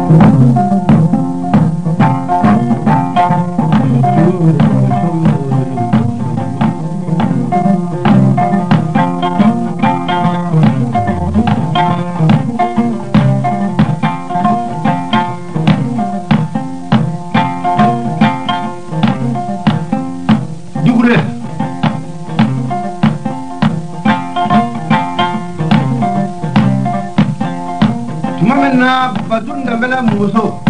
Mamena batun da mela muso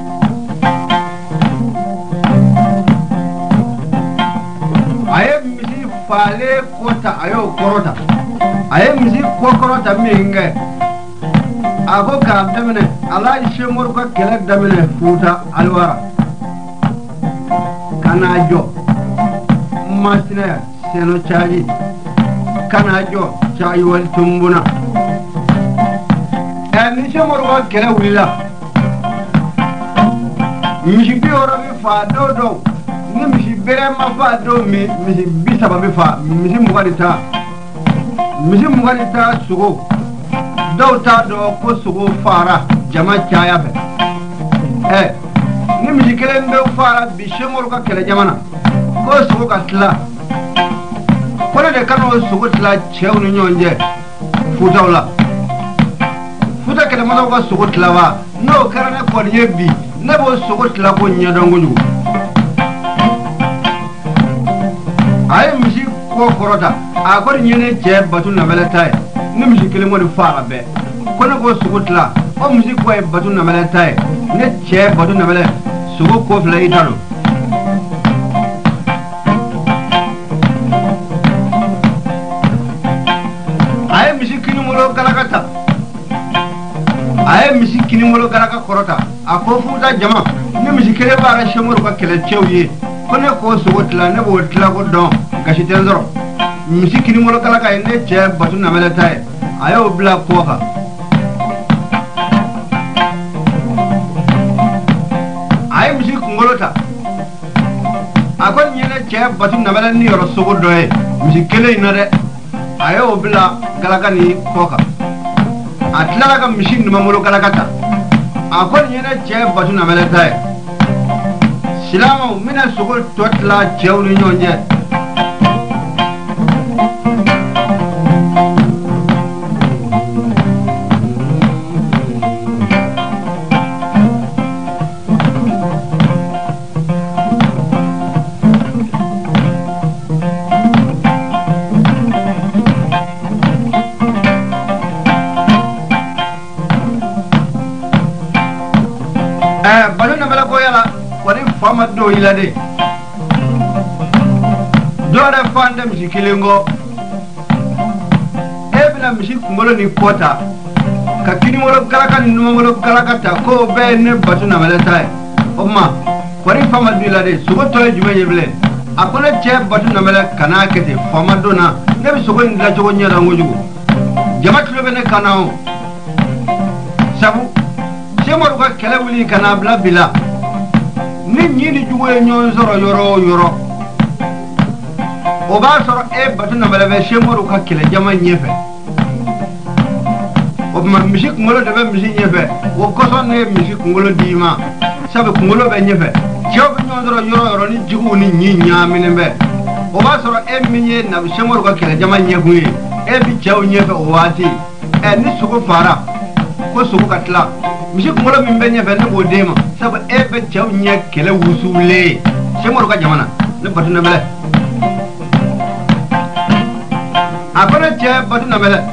aye misi fale kota ayo korota aye misi korota minge ako ka damene ala ishemor ka kele damene futa alwara kana jo masina seno chaji kana jo chayi wal tumbuna ni shemor ka kele wila misi bi oro bi fa do ni misi bere ma fa do misi bi saba bi fa misi mugadita sugo dawta do ko sugo fara jama chaya fe ni misi kele ndo fara bi shemor ka kele jamana ko sugo ka tla ko de kano sugo tla chewnu nyonje futawla futa kele ma ko sugo tla wa no karana ko yebi ne bo sugo tla ko nyadongo ju ay misi ko korota a ko nyene je batu na meletai ni misi kele mo fara be ko ne ko sugo tla o misi ko e batu na meletai ne je batu na mele sugo ko fla italo ay misi kini mo galakata aye misi kini molo garaka korota a ko futa jama ni misi kele bara shemur ka kele chewye ko ne ko sogotla ne bo tla ko don gashi tenzoro misi kini molo galaka ne che batu na melatae aye obla ko ka aye misi kungolota akon nyene che batu na melani ni yoro sogodoe misi kele inare aye obla galaka ni ko ka atlara ka machine numa molo kalakata akon yene che batu na melatae silama mina sugol totla chewni nyonje balo na bala ko yala wani fama do ilade dore fanda misi kilingo ebila misi kungolo ni kota ka kini molo galaka ni numa molo galaka ta ko be ne batu na melata omma wani fama do ilade sugo to jume yeble akona che batu na mele kana kete fama do na ne bi sugo ndila jogo nyara ngojugo jamatu be ne kanao sabu semor ka kele wuli kana bla bila ni nyini jugo nyon zoro yoro o ba soro e batu na bala be semor ka kele jama nyefe o ma misik ngolo de be misik nyefe o ko son ne misik ngolo dima sabe ngolo be nyefe job nyon zoro yoro ni jugo ni nyinya minebe o ba soro e minye na semor ka kele jama nyefu e bi chaw nyefe o wati e ni sugo fara ko sugo katla misi kungolo min be nyefe ne bo dema sabu ebe chaw nye kele wusule semoro ka jamana ne batu na bele akona che batu na bele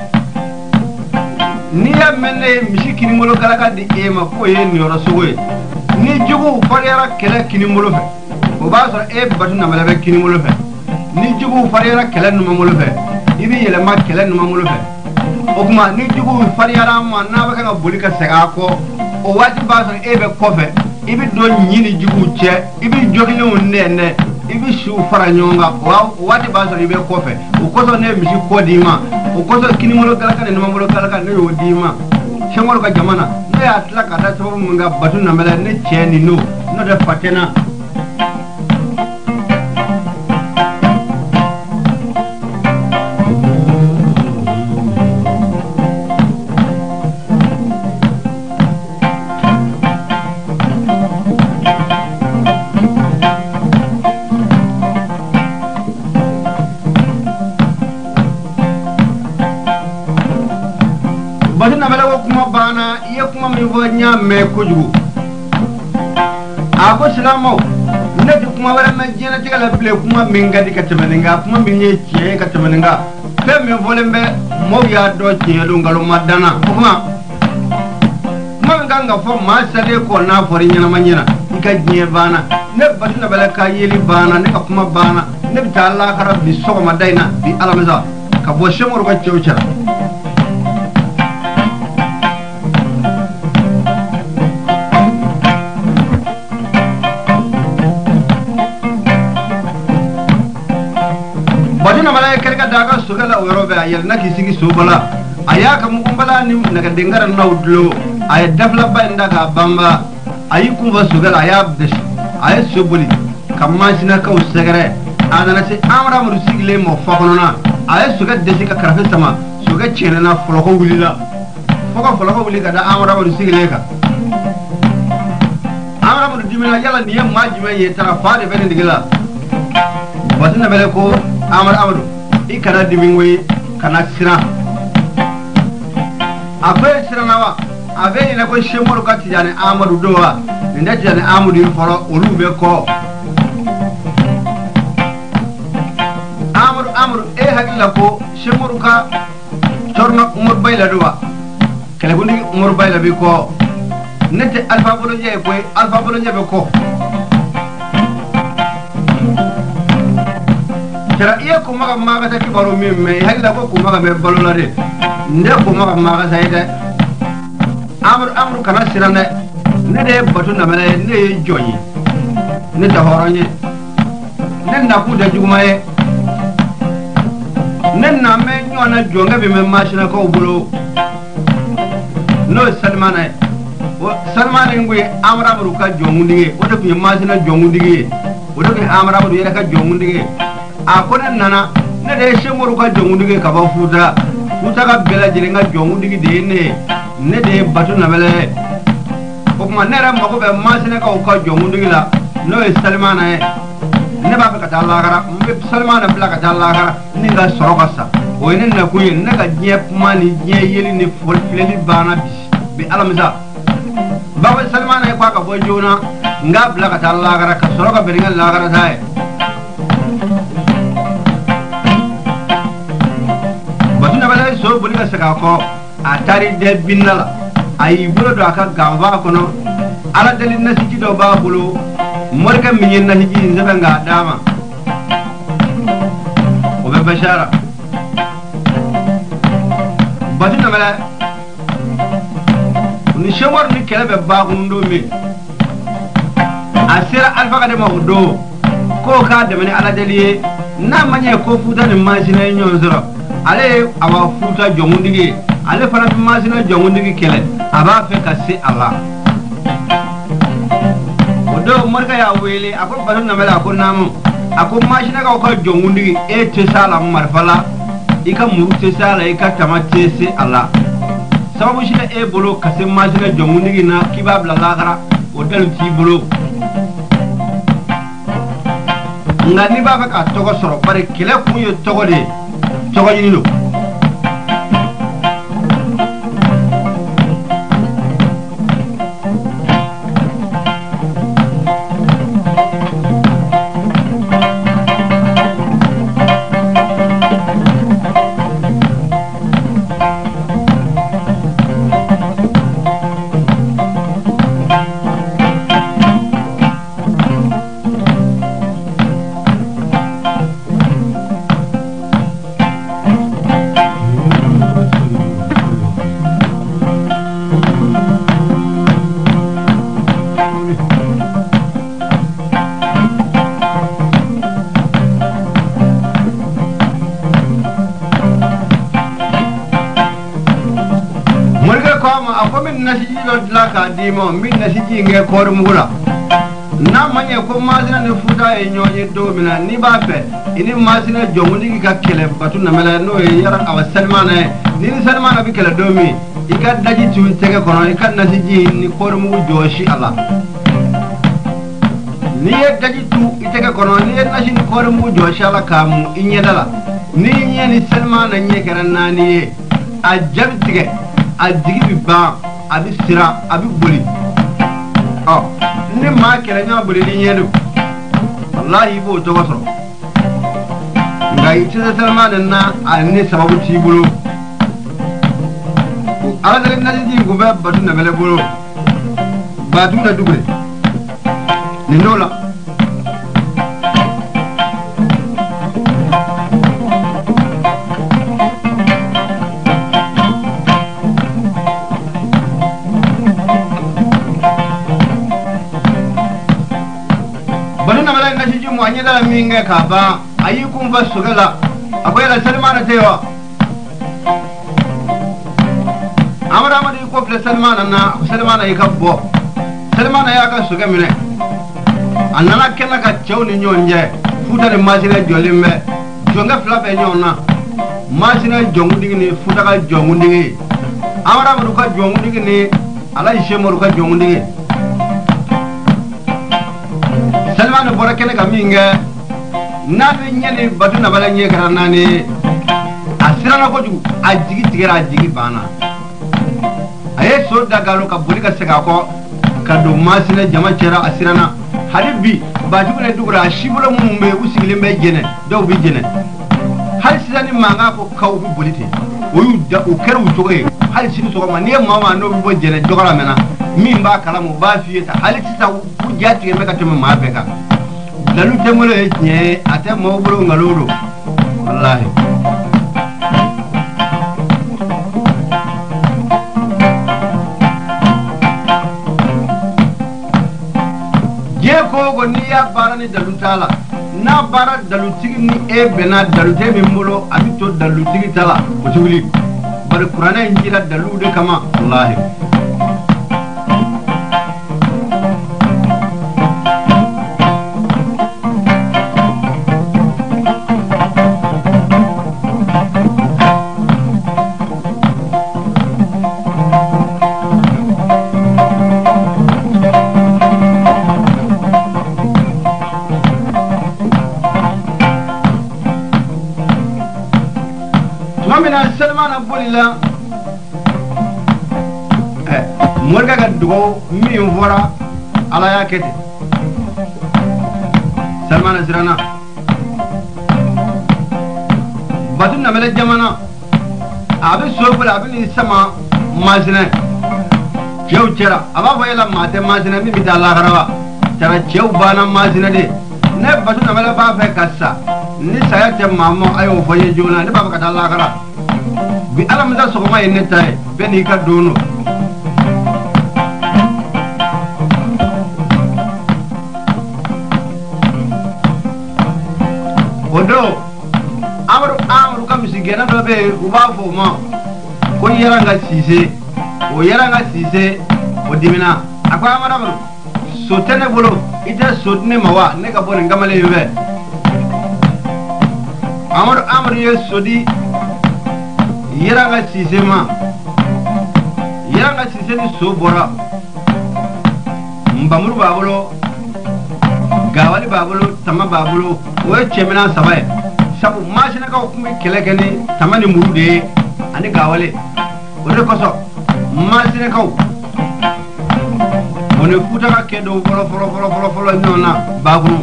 ni ya menne misi kini molo galaka di ema ko ye ni oro sowe ni jugu fariara kele kini molo fe o ba so e batu na bele be kini molo fe ni jugu fariara kele numa molo fe ibi yele ma kele numa molo fe o kuma ni jugu fariara ma na ba ka bolika sega ko o wati baso ebe kofe ibi do nyini jugu che ibi jogile unene ibi shu fara nyonga wa wati baso ibe kofe o koso ne misi ko dima o koso kini molo galaka ne molo galaka ne yo dima shemoro ka jamana ne atla ka da sabu munga batu na mele ne che ni no de fatena batu na bala ko kuma bana iya kuma mi fo nya me kujugu ako silamo ne di kuma wala ma jena tigala ble kuma min gadi ka temeninga kuma min ye tie ka temeninga fe me volembe mo ya do tie do ngalo madana kuma man ganga fo ma sale ko na fori nyana manyana ika nye bana ne batu na bala ka yeli bana ne ka kuma bana ne bi ta Allah kara bi so ma daina bi alamza ka bo shemor ko chewchara badina malay kerga daga sugala yorobe ayel naki sigi sobala ayaka mukumbala ni naga dengara nawdlo ay develop ndaga bamba ayi kumba sugala ayab desh ay sobuli kamma sina ka usagare adana se amra mu sigle mo fakonona ay suga deshi ka karfe sama suga chenena foloko wulila foloko wuli ka da amra mu sigle ka amra mu dimina yala ni yamma jime yetara faade bene digila badina bele ko Amadu ikana dimingwe kana sira abe sira nawa abe ina ko shemoro kati jane Amadu doa nda jane Amadu foro olube ko Amadu hakila ko shemoro ka torno Umar Bayla doa kala gundi Umar Bayla bi ko nete alfa bolo je be ko tera iya ko maga ta kibaro min me hakila ko maga me balola de nde ko maga sayde amru kana sirane ne de batu na mele ne joyi ne ta horonye ne na ku de jugumaye ne na me nyona jonga be me machine ko bulo no salmana ngwe amru ka jongundige o de ku machine jongundige o de ku amru yere ka jongundige akona nana ne de shemoro ka jongundige ka ba futa ka bela jirenga jongundige de ne de batu na bele o kuma ne ra mako be masine ka jongundige la no e salmana ne ba ka ta Allah gara mbe salmana bla ka ta Allah gara ni ga soro ka sa o ne na ku ne ka nyep mani nye yeli ni fol fileli bana bi alamza ba ba salmana ko ka bo jona nga bla ka ta Allah gara ka soro ka beringa la gara dai so boli ka saka ko atari de binala ay bulo do aka gamba kono ala dalil na siki do ba bulo morka minyen na hiji nzaba nga dama o be bashara badina mala ni shemor ni kele be ba gundo mi asira alfa ka de mawdo ko ka de mani ala dalil na manye ko futa ni majina nyonzoro ale awa futa jongundige ale fana bi masina jongundige kele aba fe ka se Allah odo morga ya wele ako banu na mala ko namu ako masina ka jongundige e te sala marfala ika muru te sala ika tamate se Allah sababu shi e bolo ka se masina jongundige na kibab la lagara odal ti bolo ngani ba ka togo soro bare kele ku yo togo de togo yini lo laka dimo min na siji nge kor mugula na manye ko mazina ne futa e nyonye do mina ni ba fe ini mazina jongundi ka kele batu na mela no e yara awa salmana ni salmana bi kele do mi ika daji tu tege kono ika na siji ni kor mugu joshi Allah ni e daji tu itege kono ni e na siji kor mugu joshi Allah kamu inye dala ni nye ni salmana nye karanna ni a jabtige a jigi bi ban a bi sira a bi boli ni maa kɛlɛ ɲɔgɔn boli ni ɲɛ do wallahi i b'o tɔgɔ sɔrɔ nka i tɛ se Salman na a ni sababu t'i bolo ala deli nasiji kun bɛ Batu Nabɛlɛ bolo Batu na Dugure nin n'o la Batu Nabɛlɛ nasiji mu a ɲɛdala min kɛ k'a ban a y'i kun fa sokɛ la a ko yala Salman tɛ wa Amadu i ko filɛ Salman na Salman y'i ka bɔ Salman y'a ka sokɛ minɛ a nana kɛnɛ ka cɛw ni ɲɔgɔn cɛ Futa ni Masina jɔlen bɛ jɔnkɛ fila bɛ ɲɔgɔn na Masina jɔnkundigi ni Futa ka jɔnkundigi Amadu ka jɔnkundigi ni Alaji Sɛkumaru ka jɔnkundigi Salman bɔra kɛnɛ ka min kɛ n'a bɛ ɲɛ ni Batu Nabɛlɛ ɲɛ kɛra naani a siranna kojugu a jigi tigɛra a jigi banna a ye so da galo ka boli ka segin a kɔ ka don Masina jama cɛra a siranna hali bi Batugu ni Dugura a sibolo minnu bɛ yen u sigilen bɛ jɛnɛ dɔw bɛ jɛnɛ hali sisan ni mankan ko kaw bɛ boli ten u kɛra u cogo ye hali sini sɔgɔma n'i ye maa o maa n'o bɛ bɔ jɛnɛ jɔgɔla mɛna min b'a kalama u b'a f'i ye tan hali sisan u ja tigɛ bɛ ka tɛmɛ maa bɛɛ kan dalu tɛ n bolo ye tiɲɛ ye a tɛ maaw bolo nkalon don walahi diɲɛ ko o ko n'i y'a baara ni dalu t'a la n'a baara dalutigi ni e bɛnna dalutɛ min bolo a bɛ to dalutigi ta la o tɛ wuli bari kuranɛ in jira daluw de kama walahi Salman bolila morga ka dugawu min fɔra ala y'a kɛ ten Salman siranna Batu Nabɛlɛ jamana a bɛ so boli a bɛ n'i sama Masina cɛw cɛra a b'a fɔ yala maa tɛ Masina min bɛ taa lahara wa cara cɛw banna Masina de ne Batu Nabɛlɛ b'a fɛ ka sa ni saya tɛ maa ma a y'o fɔ n ye joona ne b'a fɛ ka taa lahara bi alamisa sɔgɔma ye ne ta ye bɛɛ n'i ka don no o don Amadu ka misigɛnna dɔ bɛ yen u b'a fɔ o ma ko Yɛrɛnga Sise o Yɛrɛnga Sise o dimina a ko Amadu so tɛ ne bolo i tɛ so di ne ma wa ne ka bɔ nin kamalen in fɛ Amadu ye so di Yɛrɛnga Sise ma Yɛrɛnga Sise ni so bɔra Nbamuru b'a bolo Gawali b'a bolo Tama b'a bolo o ye cɛminan saba ye sabu Masinakaw tun bɛ kɛlɛ kɛ ni Tama ni Muru de ye ani Gawale o de kosɔn Masinakaw o ni Futa ka kɛ dɔw fɔlɔ ɲɔgɔn na Bakunu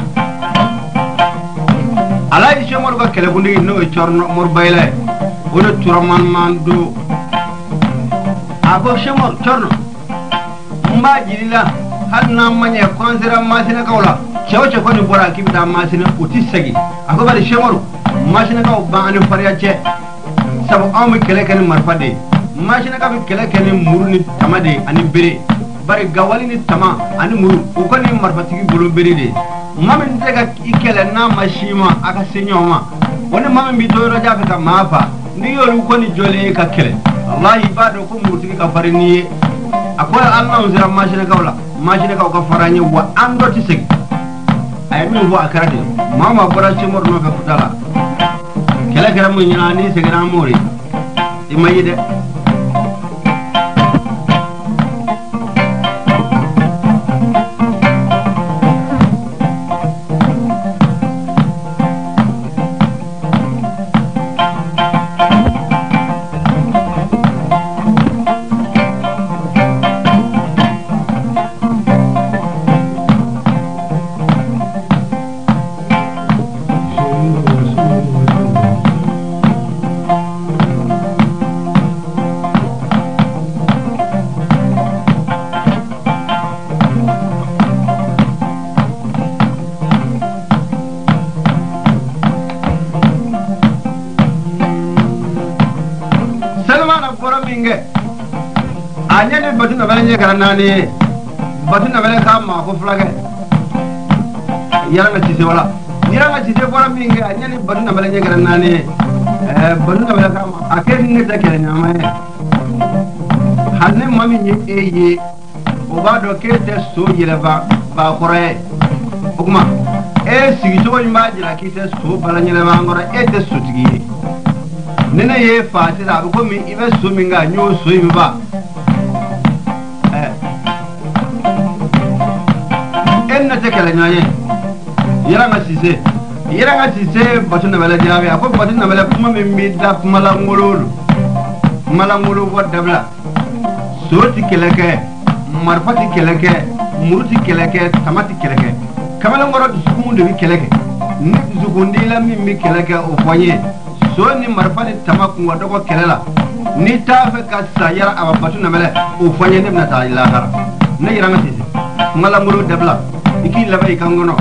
Alaji Sɛkumaru ka kɛlɛkuntigi n'o ye Cɔrɔ Moribayila ye o de tura manmando a ko Sɛkumaru Cɔrɔ n b'a jiri la hali n'an ma ɲɛ ko an sera Masinakaw la cɛ o cɛ kɔni bɔra k'i bɛ taa Masina o tɛ segin a ko bari Sɛkumaru Masinakaw ban ani fariya cɛ sabu anw bɛ kɛlɛ kɛ ni marifa de ye Masinaka bɛ kɛlɛ kɛ ni Muru ni Tama de ye ani bere bari Gawali ni Tama ani Muru u kɔni ye marifatigi bolo bere de ye maa min tɛ ka i kɛlɛ n'a ma si ma a ka se ɲɔgɔn ma o ni maa min b'i to yɔrɔ jan fɛ ka maa fa n'i y'olu kɔni jɔlen ye ka kɛlɛ walahi i b'a dɔn ko murutigi ka farin n'i ye a ko hali n'anw sera Masinakaw la Masinakaw ka fara an ye wa an dɔ tɛ segin a ye min fɔ a kɛra ten maa o maa bɔra Sɛkumaru nɔfɛ Futa la kɛlɛ kɛra mun ɲɛna n'i seginna an m'o de i ma ye dɛ anya ne batu na bala nye garanani batu na bala ka ma ko flage yaranga ci se wala yaranga ci se wala minga anya ne batu na bala nye garanani batu na bala ka ma aken ne ta kele nyama hanne mami nye eye o ba do ke te so yele ba khore okuma sigi to ma jira ki te so bala nyele ba ngora te so tigi nene ye fati da ko mi ibe so minga nyo so ibe ba enna te kala nyaye yaranga sise batu na bala jabe ko batu na bala kuma mi da malangolo wa dabla soti keleke marfati keleke muruti keleke tamati keleke kamala ngoro dusukumu de keleke ni dusukundi la mi keleke o foye so ni marfati tamaku wa dogo kelela ni tafe ka sayara aba batu na bala o foye ne na ta ilahara ne yaranga sise malangolo dabla iki labai kangono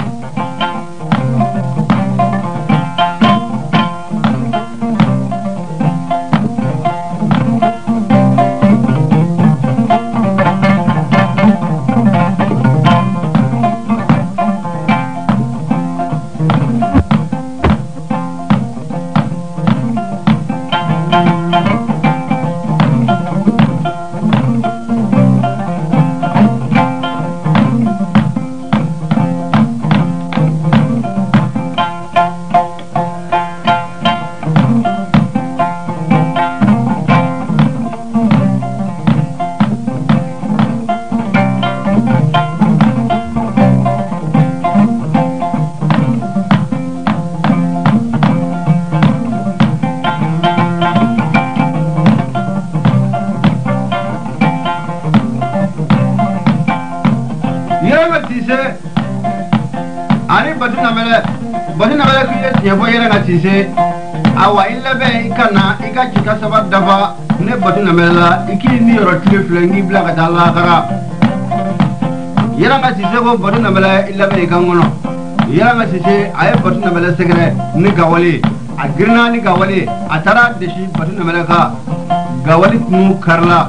ani batu na mele ku ye bo yere na tise awa illa be ikana ika kita sabat dafa ne batu na mele iki ni ro tile flengi bla ka dalla kara yera na tise go batu na mele illa be ikangono yera na tise ay batu na mele segre ni gawali agirna ni gawali atara deshi batu na mele ka gawali nu karla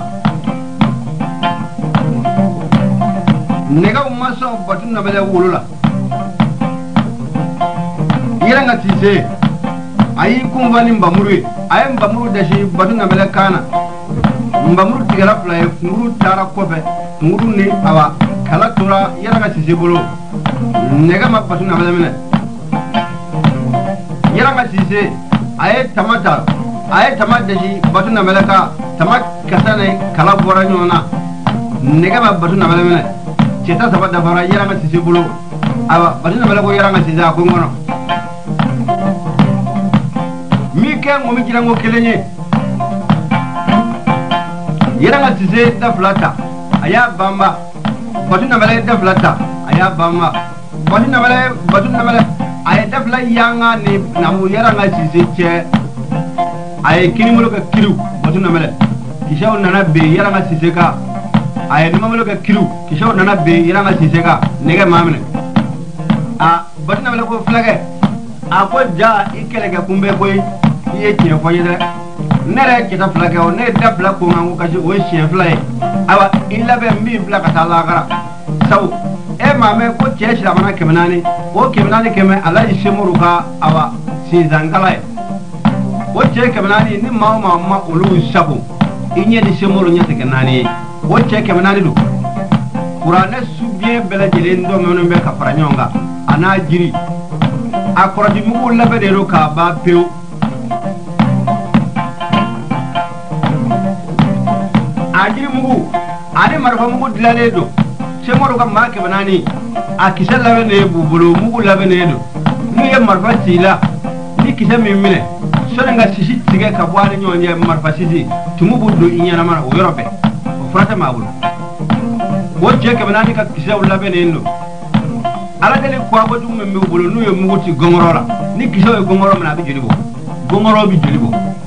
nega umasa batu na mele wulula yera nga tise ayi kumvani mbamuru ayi mbamuru dashi batu na mele kana mbamuru tigara fly nguru tara kobe nguru ni awa kala tora yera nga tise bolo nega ma batu na mele mene yera nga tise ayi tamata dashi batu na mele ka tamak kasane kala bora nyona nega ma batu na mele mene ceta sabat dafara yera nga tise bolo awa batu na mele ko yera nga tise ko ngono mike ngomi jira ngo kelenye yera nga tise da flata aya bamba batu na mele da flata aya bamba batu na mele aya da fla yanga ni namu yera nga tise che aya kini mulo ka kiru batu na mele kishaw nana be yera nga tise ka aya ni mulo ka kiru kishaw nana be yera nga tise ka nege mamene batu na mele ko flage ako ja ikele ka kumbe koy ye tiye foye de nere kita flage o ne da fla ko ngangu kaji o chien flage awa illa be mi fla ka ta lagara saw mame ko cheshi la mana kemenani o kemenani keme ala ishemuru ka awa si zangala o che kemenani ni ma ulu sabu inye di shemuru nyate kenani o che kemenani du Qur'ane subie bela jelendo meno be ka faranyonga ana jiri akora di mugu labe de ro ka ba peu ajiri mugu ani marfa mugu dilale do shemoro ka ma ke banani akisa labe ne bubulu mugu labe ne do ni ye marfa sila ni kisa mimine sonanga sisi tige ka bwani nyonye marfa sisi tumubu do inyana mana o yorobe o frata mabulu wo je ke banani ka kisa labe ne ndo ala dele ko abadu memme bulu nu ye mugu ti gongoro la ni kisa e gongoro mana bi jelibo gongoro bi jelibo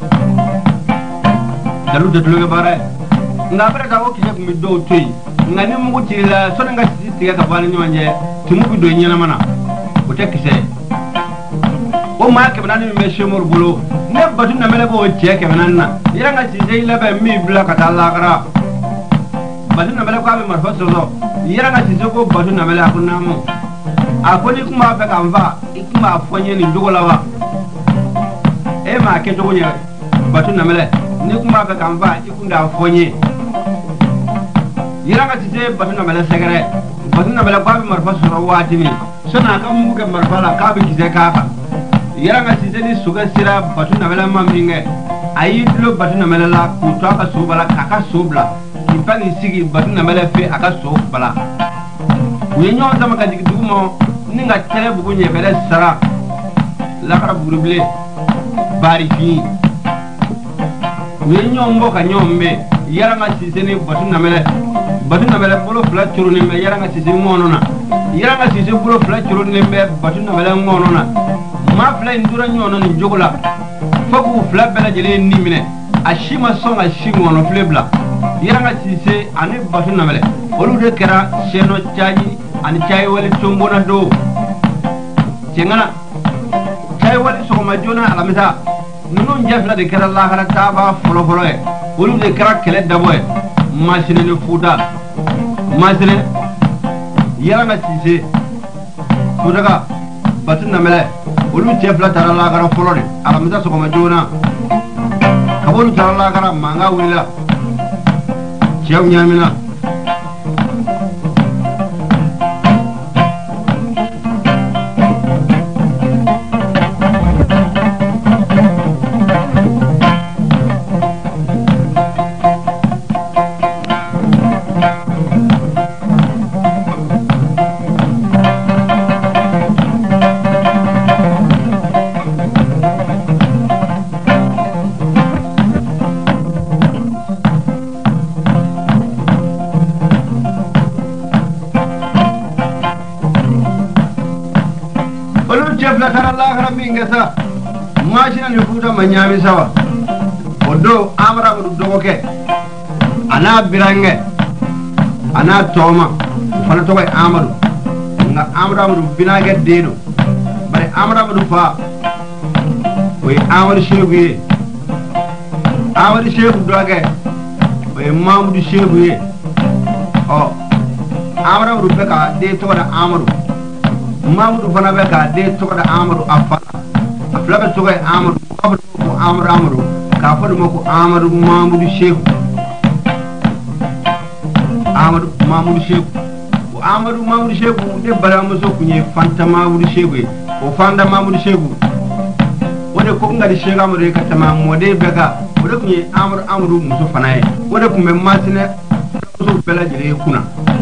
dalu de dulu bare nga bare ka o kisa mi do toyi nga ni mugu ti la sonanga sisi tige ka bwani nyonye tumubu do inyana mana o te kisa o ma ke banani me shemor bulo ne batu na mele bo che ke banana iranga ci sei labe mi bla ka ta la kara batu namele ko abe marfa soso yira nga sise ko batu namele akunamu akoni kuma fe kanva ikuma fonye ni jogo lawa e ma ke jogo nya batu namele ni kuma fe kanva ikunda fonye yira nga sise batu namele segere batu namele ko abe marfa soso watini sona ka mu ke marfa la ka be kise ka yira nga sise ni suga sira batu namele maminge ayi dlo batu namele la ku to aka subala kaka subla ipani sigi batu namele fe aka subala wenyo zama ka digi dugumo ninga tele bugu nyebele sara la kara buruble bari fi wenyo mboka nyombe yara nga sise ni batu namele bolo fla churu ni me yara nga sise monona yara nga sise bolo fla churu ni me batu namele monona ma fla indura nyono ni jogola fogu fla bela jele ni mine ashima songa shimono flebla yara sise ani batu namele olu de kera seno chaji ani chai wali tombona do cengana chai wali sogoma jona alamisa nunu jafla de kera lahara taba folo folo e olu de kera kele dabo e machine ne fuda machine yara sise fudaga batu namele olu jafla tara lahara folo de alamisa sogoma jona kabolu tara lahara manga wila chew nyamina ngesa machine ni futa manyami sawa odo amara ko dogoke ana birange ana toma fana to koy amadu nga amara mu binage dedo bare amara mu fa oy amadu sheguye amadu shegu doge oy mamudu sheguye o amara mu beka de to da amadu mamudu fana beka de to da amadu afa aflabe to koy amadu amadu ka fadu mako amadu mamudu shegu amadu mamudu shegu amadu mamudu shegu de bala muso kunye fanta mamudu shegu o fanda mamudu shegu wode ko ngadi shega amadu ka tama mode bega wode kunye amadu muso fanaye wode kumbe masine muso bela jere kuna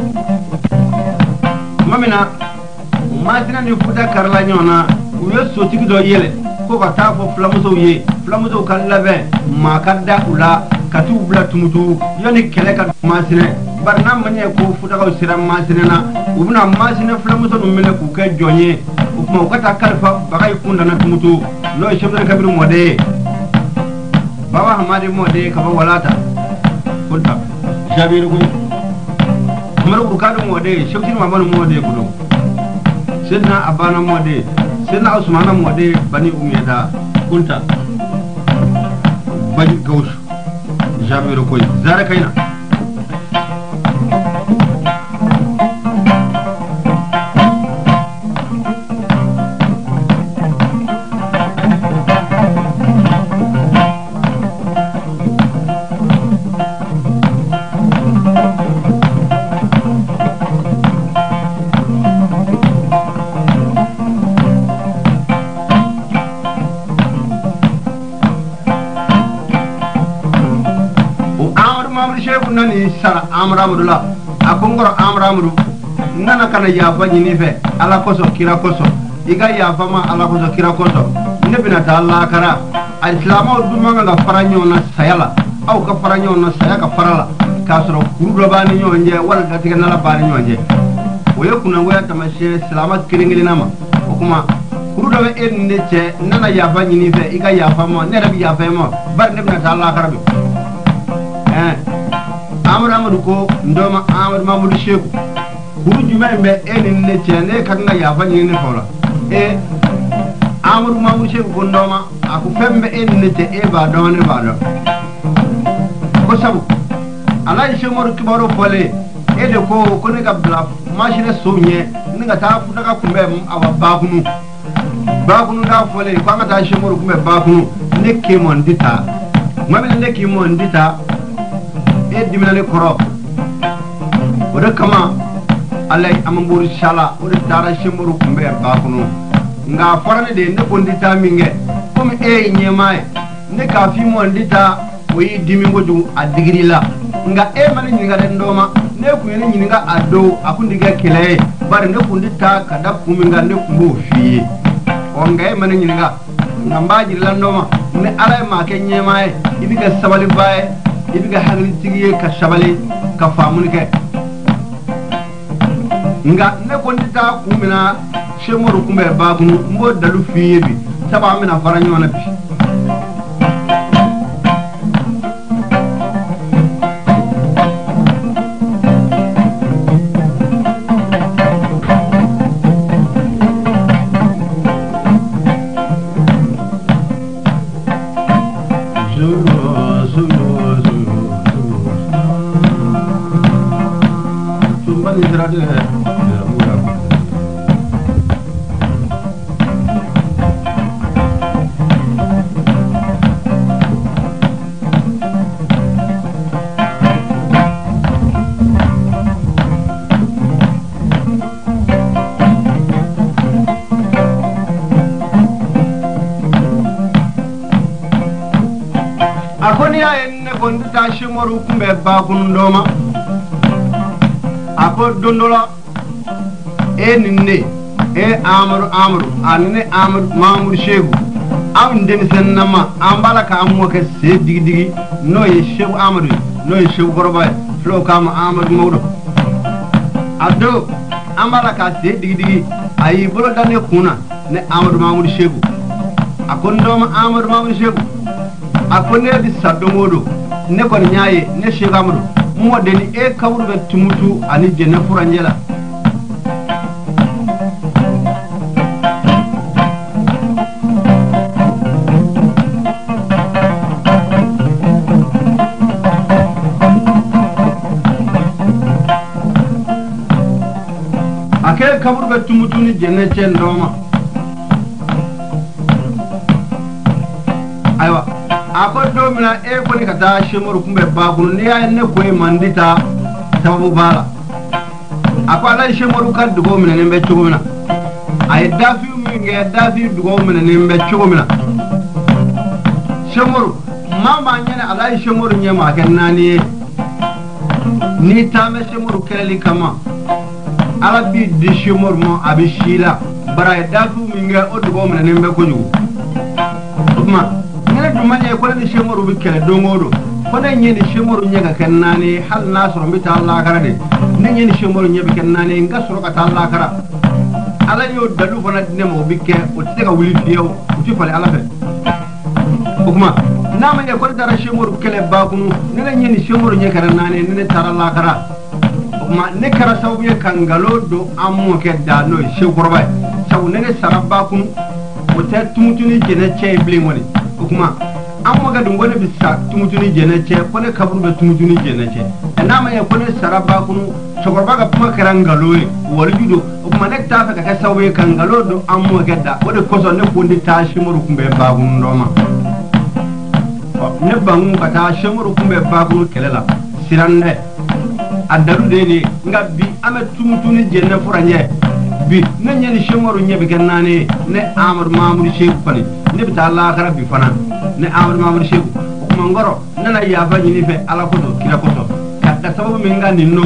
mamina masina ni fuda karla nyona uyo sotigi do yele ko ka ta fo flamuso kan labe ma kadda ula katu bla tumutu yoni kele ka masine barna manye ko futa ko sira masine na ubna masine flamuso no mele ku ka jonye kuma ko ta kalfa bagay kunda na tumutu no shebna kabir mode baba hamadi mode ka ba walata kunta jabiru ko maro ko kadu mode shebtin mamanu mode kudo sidna abana mode sidna usmana mode bani umiyada kunta bani gaush jabiru ko zara kaina nani sara amramudu la akongoro amramudu nana kana yafa nyini fe ala koso kira koso iga yafa ma ala koso kira koso ne bina ta Allah kara alislamo dumanga ga faranyo na sayala au ka faranyo na saya ka farala kasro kurudo bani nyonje wala datika nala bani nyonje oyo kuna ngoya tamashe salama kiringili nama okuma kurudo be enne che nana yafa nyini fe iga yafa ma ne rabi yafa ma bar ne bina ta Allah kara amadu ko ndoma amadu mamudu sheku kuru jume mbe enin ne chene kanga yafa ni ne fola amadu mamudu sheku ko ndoma aku fembe enin ne che e ba don ko sabu ala shemor kibaro fole ede ko ne ka bla machine sounye ni ga ta futa ka kumbe awa bakunu da fole ko anga ta shemor kumbe bakunu ne ke mon dita mabel ne ke mon dita e dimina le koro oda kama alai amamburu shala oda tara shemor kumbe bakunu nga farane de ne bondita minge comme e nyemae ne ka fi mon dita oyi dimi ngoju adigiri la nga e mani nyinga den doma ne ku yene nyinga ado akundi ga kele bar ne kundi ta kada kuminga ne kumbo fi o nga e mani nyinga nga mbaji la doma ne ala ma ke nyemae ibiga sabali bae ibiga hagli tigiye ka sabali ka famun ke nga ne kundi ta kumina shemoru kumbe bagunu mbo dalu fi bi saba mina faranyo na bi ta shemoru kumbe bakunu doma ako dondola e ninne e amru anne amru mamur shegu am den sen nama ambala ka ammo ke se digi no ye shegu amru no ye shegu goroba flo kam amru mawdo addo ambala ka se digi ayi bolo dane kuna ne amru mamur shegu akon doma amru mamur shegu akone bi sadomodo ne kon nyaaye ne shegamru mo deni e kawru be tumutu ani jenne furanjela ake kawru be tumutu ni jenne chen doma aywa ako domina e koni kata shemuru kumbe bakunu ni ya ne ko e mandita sababu bala ako ala shemuru kan dugo mina ne be chugumina ay dafi minge dafi dugo mina ne be chugumina shemuru mama nyane ala shemuru nyema kenani ni tame shemuru kelali kama ala bi di shemuru mo abishila bara dafi minge o dugo mina ne be ko jugu kuma dumanye ko ni shemoru bi kele dongodo ko ne nyeni shemoru nyega kennani hal nasro bi ta Allah karade ne nyeni shemoru nyebi kennani ngasro ka ta Allah kara ala yo dalu fana dine mo bikke o tega wuli fiyo o ti fale ala fe kuma na ma ne ko dara shemoru kele bakunu ne nyeni shemoru nyega kennani ne tara Allah kara kuma ne kara sawu ye kangalo do ammo ke da no shegorba sawu ne sarabba kunu o ta tumutuni jene che blimoni kuma an maga dungone bisa tumutuni jeneche kone kaburu be tumutuni jeneche enama ya kone saraba kunu chokorba ga kuma karangaloye wali judo kuma nek ta fa ka sawe kangalo do ammo gedda wode koso ne kundi ta shimuru kumbe bagun ndoma ne bangu ka ta shimuru kumbe bagun kelela sirande adaru de ni ngabbi ame tumutuni jenne furanje bi ne nyani shimuru nyebi kennane ne amar mamur sheikh fani ne bita Allah kara bi fana ne amar mamur sheikh kuma ngoro nana yafa nyini fe ala ko do kira ko to kadda sababu min ga ninno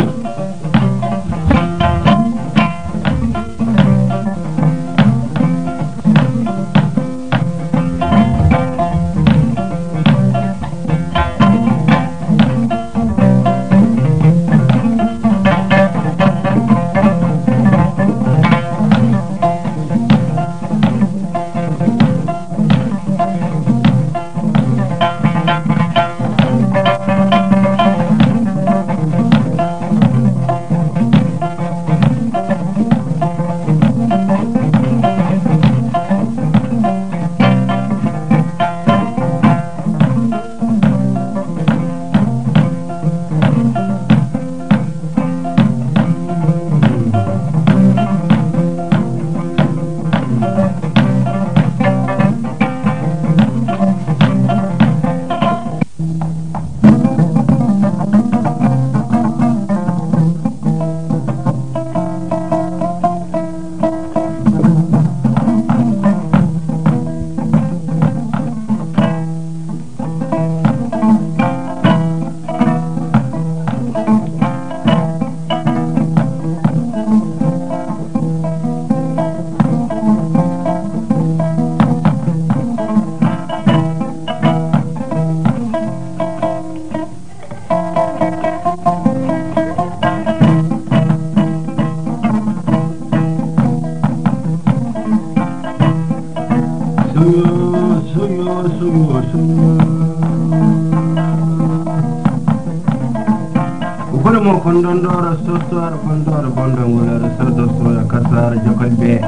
Akuna mo kondondoro sosor kondoro bondongula sodo soya kasar jokal be.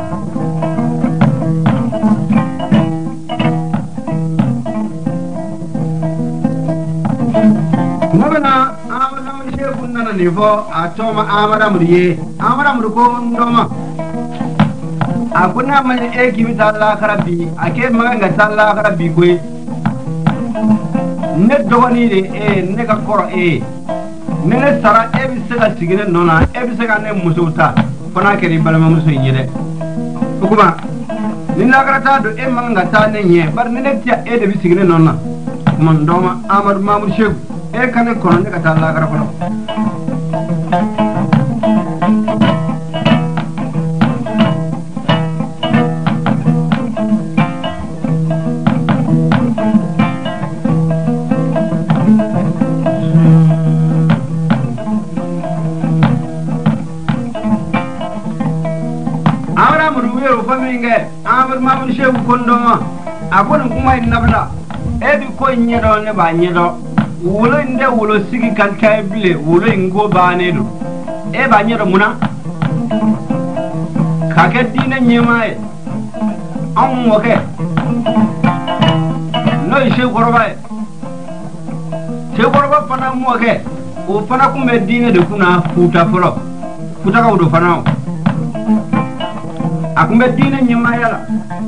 Mabana amara muriye kunna nivo atoma amara muriye ko ndoma. Akuna man eki mitalla karabi ake maganga talla karabi kwe. Ne dogoni de ne ka koro nene sara ebi sega sigine nona ebi sega ne musuta fana keri balama muso yire kuma ninna karata do manga ta ne nye bar nene tia de bi sigine nona kuma ndoma Amadu Mamudu Shehu kane kono ne kata la kara kono Amadu Mamudu Shehu kondoma akon kuma inabla ebi ko nyedo ne ba nyedo wulo inde wulo sigi kan kaybile wulo ingo banedo ba nyedo muna kake dina nyemae an woke no Shehu Koroba fana moke o fana kumbe dina de kuna futa ka wudo fana akumbe dina nyima yala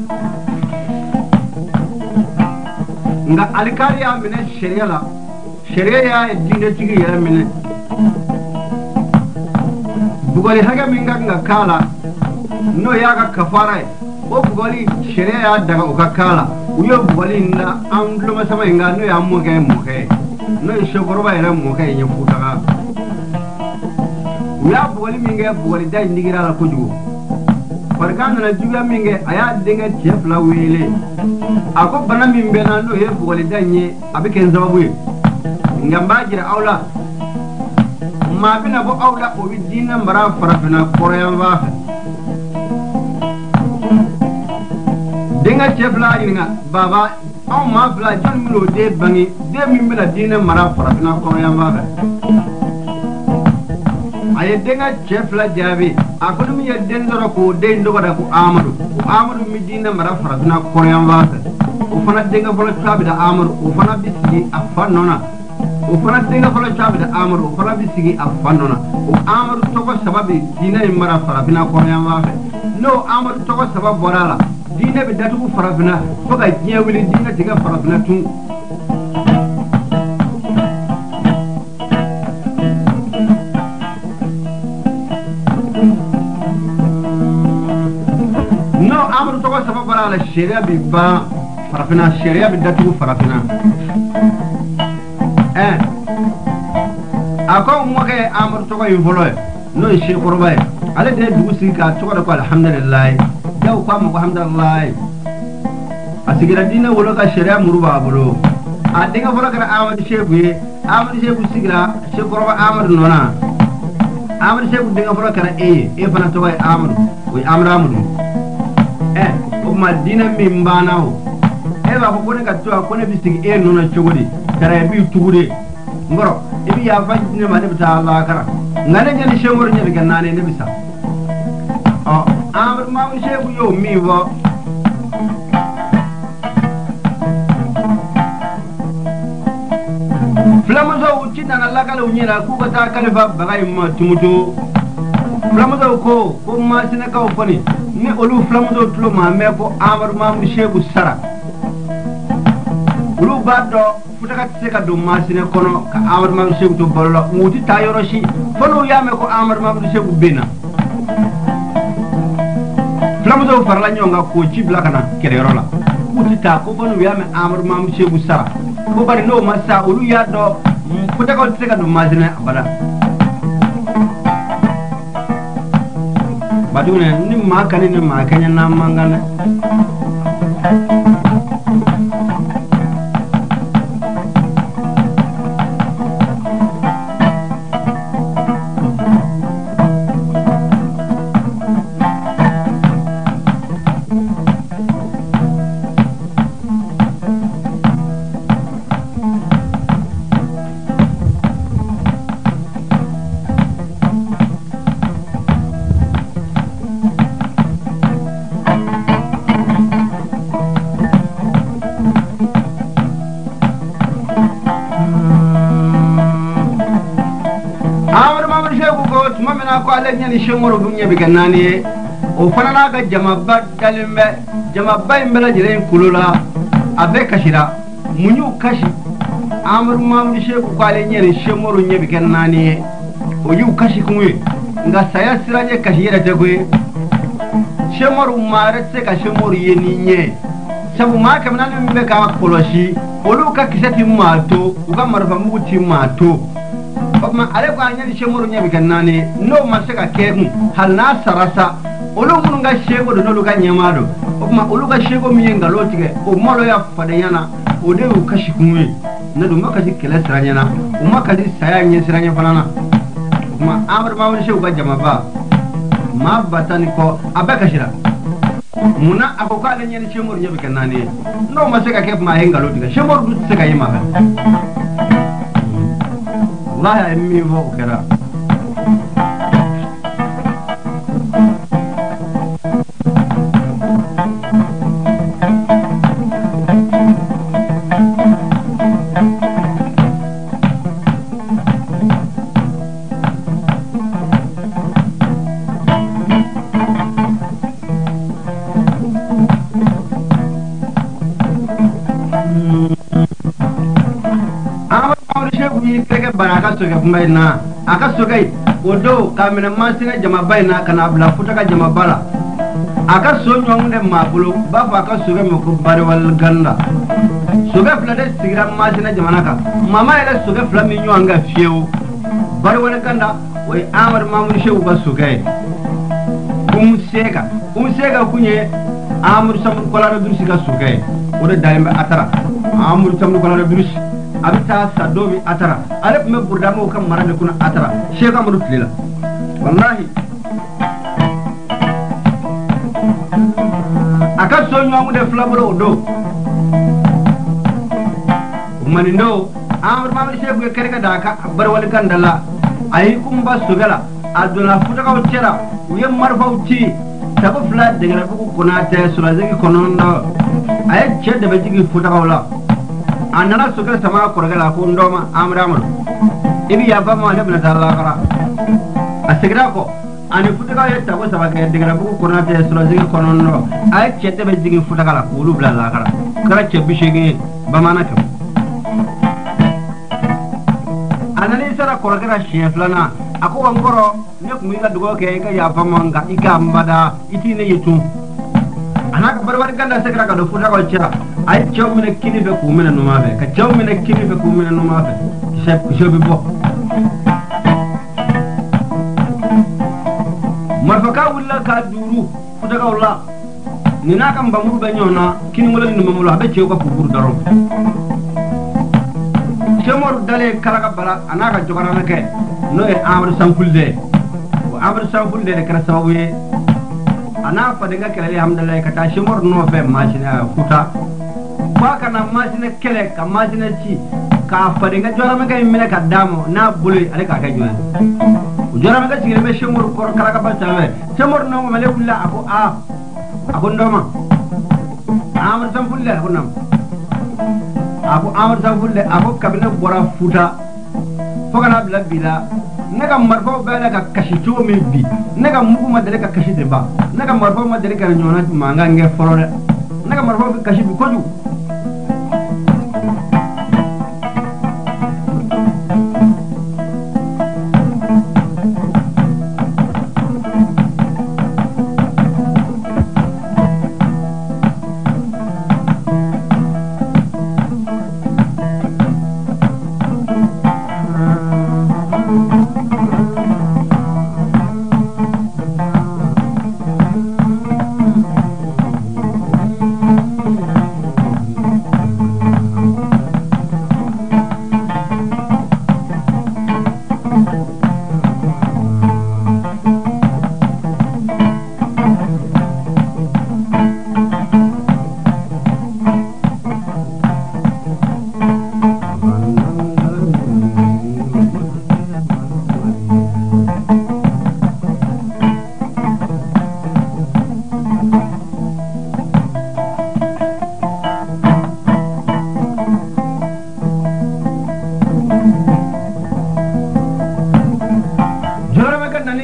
nga alikari ya mine sharia ya dina tigi ya mine bugoli haga minga nga kala no ya ga kafara o bugoli sharia ya daga o kala uyo bugoli nda amlo masama nga no ya moke no shogoroba ya moke nya futaka uya bugoli minga bugoli dai ndigira la kujugo farkan na juga minge aya dinga tiefla wele ako bana min bena no he bugoli danye abiken zababu ngamba jira aula ma bina bo aula o bidina mara farafina korean va dinga tiefla yinga baba aw ma bla jan milo de bangi de min bela dina mara farafina korean va aye denga chefla jabi akulu mi yedden doro ko de ndogoda ko Amadu mi dina mara farafina korean va o fana denga bolo tabi da Amadu o fana bisigi afannona o fana denga bolo tabi da Amadu o fana bisigi afannona o Amadu togo sababi dina mara farafina korean va no Amadu togo sabab borala dina be datu farafina foga jewili dina tiga farafina tun Amadu togo sabab borala sharia bi ba farafina sharia bi datu farafina ako moke Amadu togo yivolo no Shehu Koroba ale de dugusi ka togo ko alhamdulillah jaw ko mo alhamdulillah asigira dina wolo ka sharia muruba bolo a dinga folo kana Amadu Shehu sigira Shehu Koroba Amadu nona Amadu Shehu dinga folo kana fana togo Amadu we Amadu o madina min banao ba ko ne ka to ko ne bisigi nona chogodi kare bi tugude ngoro ibi ya fajine ma ne bita Allah kara ngane nyani shemor nyani ganane ne bisa Amadu Mamudu Shehu yo mi wo flamazo uchi na Allah kala unyira ku ta kalifa bagai ma tumuto flamazo ko ma sine ka ofani ni olu flamazo tulo ma me ko Amadu Mamudu Shehu sara ulu baddo futaka tseka do masine kono ka Amadu Mamudu Shehu to balla muti tayoroshi fono yame ko Amadu Mamudu Shehu bena flamazo farla nyonga ko cibla kana kererola muti ta ko fono yame Amadu Mamudu Shehu sara ko bari no masa ulu yaddo futaka tseka do masine abada badune ni makani ni makanya na mangana Mamadou Cheikhou ko tuma min na ko ale ɲani Semoru dun ɲɛ bɛ kɛ 4 ye o fana n'a ka jamaba dalen bɛ jamaba in bɛɛ lajɛlen kulo la a bɛɛ kasira mun y'u kasi Amadu Mamadou Cheikhou ko ale ɲani Semoru ɲɛ bɛ kɛ 4 ye o y'u kasi kun ye nka saya sira ɲɛ kasi yɛrɛ tɛ ko ye Semoru maa yɛrɛ tɛ se ka Semoru ye ni ɲɛ sabu maa 400 min bɛ k'a kɔlɔsi olu ka kisɛ ti maa to u ka marifa mugu ti maa to o tuma ale ko a ɲani Semoru ɲɛ bɛ kɛ 4 ye n'o ma se ka kɛ kun hali n'a sara sa olu minnu ka seko don n'olu ka ɲɛmaa don o tuma olu ka seko min ye nkalon tigɛ o maloya fadenya na o de y'u kasi kun ye ne dun ma kasi kɛlɛ sira ɲɛ na u ma kasi saya ɲɛ sira ɲɛ fana na o tuma Amadu Mamadou Cheikhou ka jamaba maa ba tan ni kɔ a bɛɛ kasira munna a ko k'ale ɲani Semoru ɲɛ bɛ kɛ 4 ye n'o ma se ka kɛ tuma a ye nkalon tigɛ Semoru dun tɛ se ka ye maa fɛ walahi a ye min fɔ o kɛra Baraka soge kuma ina aka soge odo kamina masina jamaba ina kana bla futaka jamaba la aka so nyonde mabulo ba fa aka soge me ko bare wal ganda soge fla de sigira masina jamana ka mama ele soge fla mi nyonga fiew bare wal ganda way Amadu Mamadou Cheikhou ba soge sega kunye Amadu Sambu kola do dursi ga soge odo dalimbe atara Amadu Sambu kola do dursi abita sadomi atara ale kuma burdamo kan marane kuna atara Sheikh Amadu Tilila wallahi aka so nyamu de flabro do manindo Amadu Mamadou Cheikhou kereka daka bar wal gandala ayi kumba sugala aduna futaka ucera uye marfa uti tabu fla de grabu kunate sulazegi konondo ayi chede bejigi futaka wala anana sukar sama korgala ko ndoma amramul ibi yaba ma lebna dalla kara asigra ko ani futaka yetta ko sabake digara bu ko na te sura zigi konono ay chete be zigi futaka la ko lubla la kara chebbi shege bamana kam anani sara korgara sheflana ako ngoro ne ko mi ga dugo ke ga yaba manga igambada itine yetum anaka barwar ganda sakra ka do futaka ko cira ay chaw mina kini fe ko mina no mabe ka chaw mina kini fe ko mina no mabe chef ko jobi bo marfaka wala ka duru fudaga wala ni naka mbamuru be nyona kini wala ni mamulo be chew ko buru daro Semoru dale kala ka bala anaka jogana na ke no e Amadu Sanfulde o Amadu Sanfulde de kala sababu ye ana fa de ngakele alhamdulillah kata Semoru no fe machina futa ba kana machine kele ka machine ci ka fa de nga jora ma kay mele ka damo na bulu ale ka kay jona jora ma ka ci me Semoru ko kala ka ba tawe Semoru no mele kulla ako ndoma Amadu Sanfulde ko nam ako Amadu Sanfulde ako kabina bora futa fogana bla bila nega marfo bela ka kashi to me bi nega mugu madere ka kashi de ba nega marfo madere ka nyona manga nge forore nega marfo kashi bi koju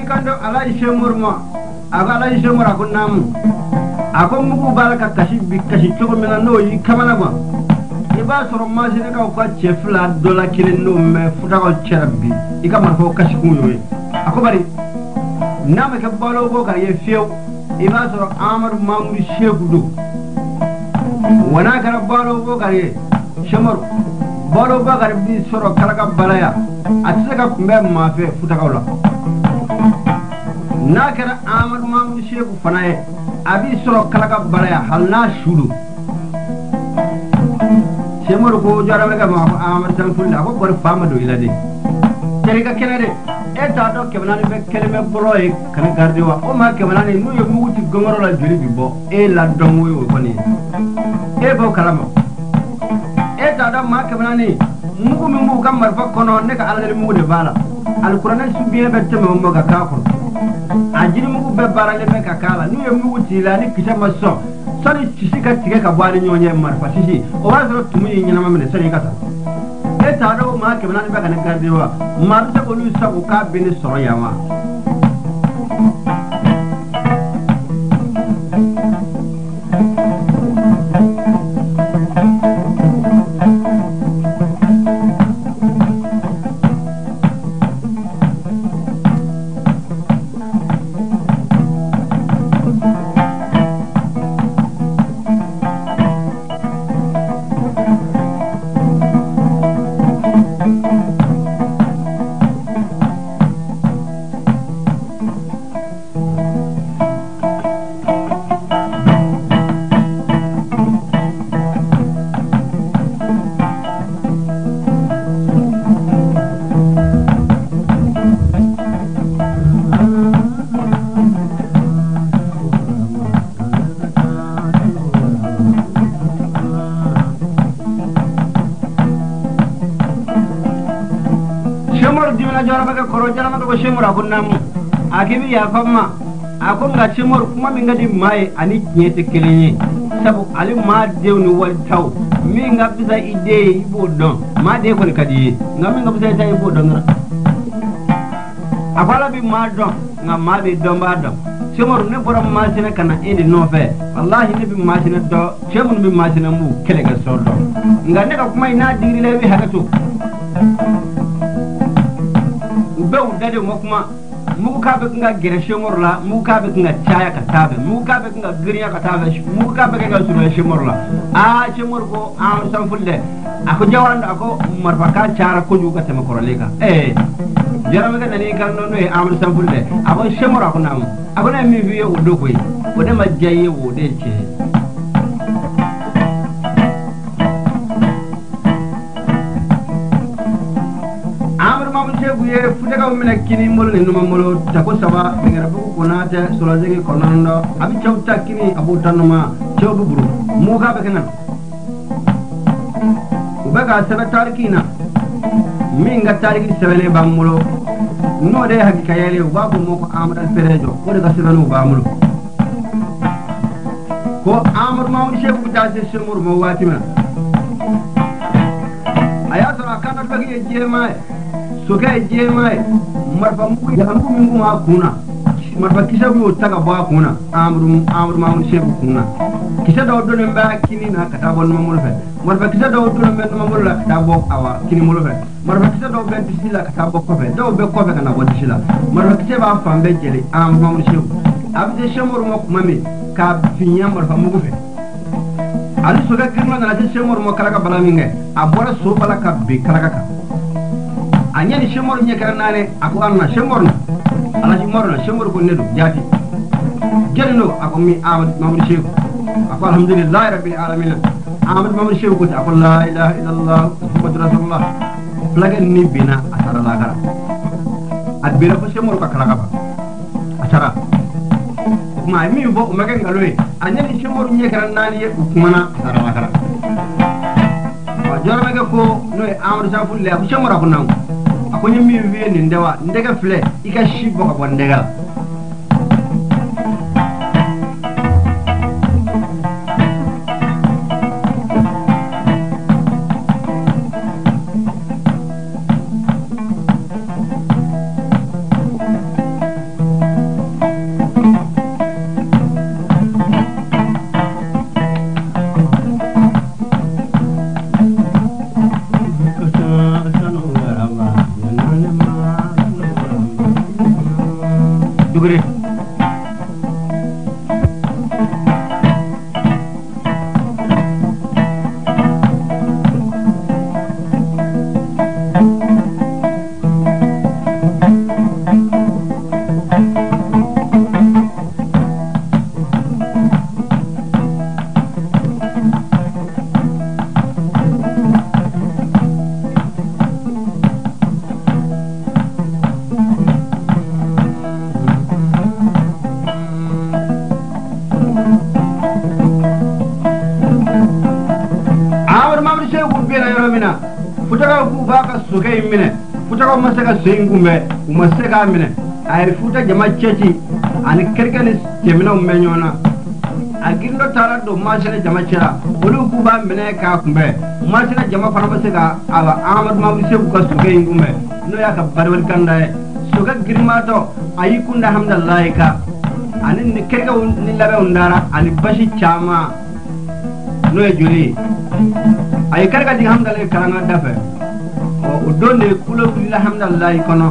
kando ala ishemurma aga ala ishemura kunam ako mugu balaka kashi bikashi chogo mena no yi kamana ba iba soro masine ka ko chefla dola kilin no me futa ko cherbi ika marfo kashi kunyo ako bari nama ke balo go kar ye few iba soro amar mamu sheku do wana kara balo go kar ye shemur balo ba kar bi soro kala ka balaya atse kumbe mafe futa ka la na kara amar mamu sheku fanaye abi soro kala ka balaya halna shudu shemur ko jara ga ma amar tan fulla ko bor fama do ilade tere ka kenade eta do kebanani be keleme boloy kan gardiwa o ma kebanani nu yo muguti gongoro la juri bibo e la donwo yo koni e bo kalama eta do ma kebanani mugu mi mugu kam marfa kono ne ka alal mugu de bala alquran su biye be teme mo ga ka ko ajiri mugu be barale be ka kala nu yo mugu tilani kisama so sani chisika tige ka bwani nyonye marfa sisi o wa so tumu nyina mamene sani kata eta do ma kebanani be kan gardiwa marta ko lu sa ko ka bini soro yama shemura kunnamu akibi ya famma akon ga shemur kuma min gadi mai ani nyete kelenye sabu ali ma dewni wal taw mi nga bisa ide ibo don ma de kon kadi nga mi nga bisa ide ibo don afala bi ma don nga ma be don ba don shemur ne borom ma sina kana ede no fe wallahi ne bi ma sina do shemur bi ma sina mu kele ga so do nga ne ka kuma ina diri le wi hakato bew dade mo kuma mugu ka be nga gere shemor la mugu ka be nga chaya ka tabe mugu ka be nga griya ka tabe mugu ka be nga sunu shemor la a shemor ko a san fulde ako jawanda ako marfa ka chara ko juga teme ko leka jaram ga nani kan no e amul san fulde ako shemor ako nam ako na mi wiye o do koy o de ma jaye o de che ye futaka mina kini molo ni numa molo tako saba ngera buku konate solazegi konondo abi chawta kini abu tanuma chawbu buru muka be kenan ubega sebe tarikina minga tariki sebele bamulo no de hakika yele wabu moko amral perejo ko de kasebelu bamulo ko amr mawdi shebu tase shemur mo watima ayato akana bagi jema soka jema marfa mu ya mu mingu ma kuna marfa kisa bu taga ba kuna amru ma shebu kuna kisa do do ne ba kini na kata bon ma mul fe marfa kisa do do ne ma mul la kata bo awa kini mul fe marfa kisa do be disila kata bo ko fe do be ko fe kana bo disila marfa kisa ba fambe jeli amru ma shebu abde shemur mo mami ka finya marfa mu fe ali soka kirma na je shemur mo kala ka bala minge abora so bala ka be kala ka anya ni shemor nyekara nane aku anna shemor na ala shemor na shemor ko nedu jati jelno ako mi amad mamud sheikh ako alhamdulillah rabbil alamin amad mamud sheikh ko ako la ilaha illallah muhammadur rasulullah plaga ni bina asara lagara ad bina ko shemor ka kala ka asara ma mi bo maga ngaloy anya ni shemor nyekara nane ye kumana asara lagara wa jorma ga ko no amad saful le ko shemor ko naw ako nyimi wiye ni ndewa ndega fle ika shibo ko ndega dugre futaka ku baka soke mine futaka masaka sengumbe umasaka mine ay futa jama ceci ani kerkani temina menyona agindo tara do masene jama cera olu ku ba mine ka kumbe masene jama fana masaka aba ahmad mabuse ku ka soke ngumbe no ya ka barwal kanda soka girmato ayi kunda hamdallah ka ani ni kerka ni labe undara ani bashi chama no e juri ay karga di hamdallah karanga dafa o donne kulo kulila hamdallah kono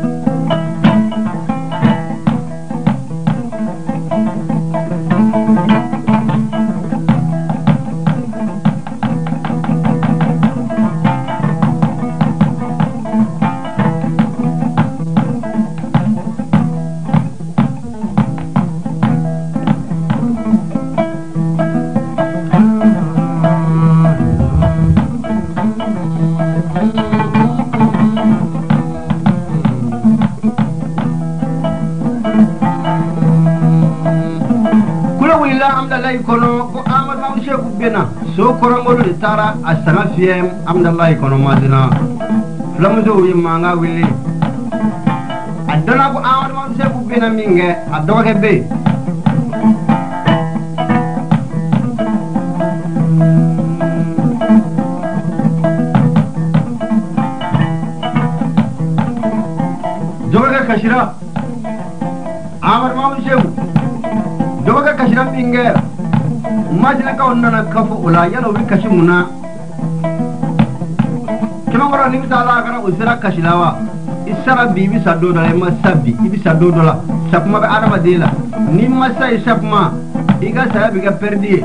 amdallah kono ko amad ma sheku bena so korongolo de tara asana fiem amdallah kono madina flamudo yimma nga wili adana ko amad ma sheku bena minge adoke be joga kashira amad ma sheku joga kashira minge majina ka onnana kafu ula yalo wi kashimuna kimangora ni misala kana usira kashilawa isara bibi sado dala ma sabbi ibi sado dala sapma be adama dela ni masa isapma iga saya biga perdi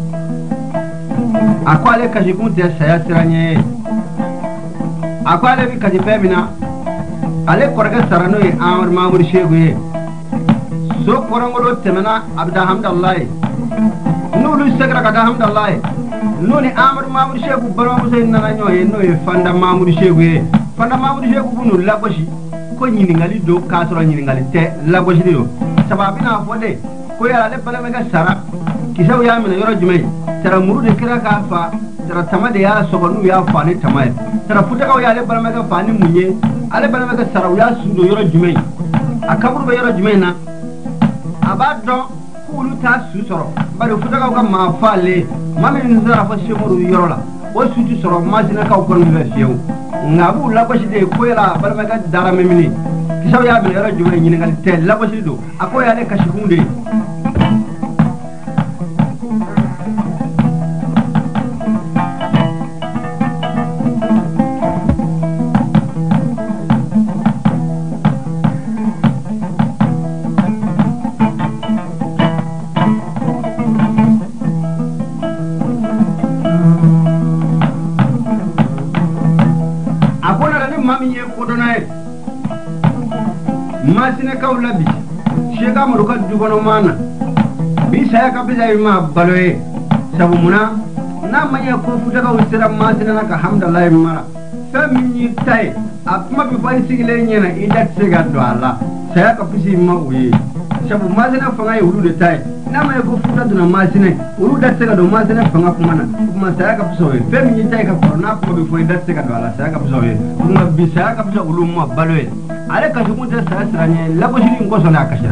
akwale kashikum te saya siranye akwale bi kaji pemina ale korga sarano e amar mamur sheguye so korangolo temena abda hamdallah nulu segra kada hamdallah nuni amar mamur shegu baro musa nana nyoye no e fanda mamur shegu e fanda mamur shegu bunu lagoshi ko nyini ngali do kasoro nyini ngali te lagoshi do sababina fode ko yala le bala mega sara kisaw ya mina yoro jumay tara murude kira ka fa tara tamade ya sogonu ya fa ne tamay tara futaka ya le bala mega fa ni munye ale bala mega sara ya sundo yoro jumay akaburu be yoro jumay na abado kulu ta su soro bari futaka ka ma fale mami nzara fa shemuru yorola o suti soro mazina ka ko nbe fiew ngabu la ko shide ko yala bal maga dara memini kisaw ya be yoro jumay nyini ngal tel la ko shido akoya le kashi hunde masine kawla bi shega muruka dugono mana bi saya ka bisa ma baloye sabu muna na manya ko futa ka usira masine na ka hamdallah mara famini tay akuma bi fay sigile nyena idat sega do ala saya ka pisi ma uyi sabu masine fanga e ulu de tay na manya ko futa duna masine ulu dat sega do masine fanga kuma saya ka piso e famini tay ka ko na ko bi fay dat sega do ala saya ka piso e kuma bi saya ka piso ulu ma baloye ale kashi kunta sasranye labo shiri ngoso na kashira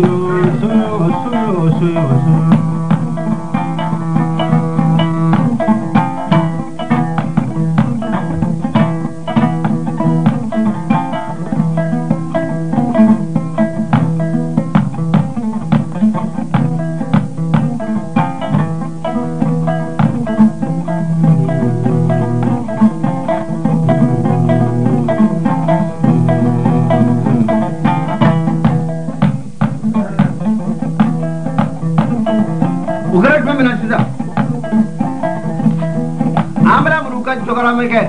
suyo jogara meke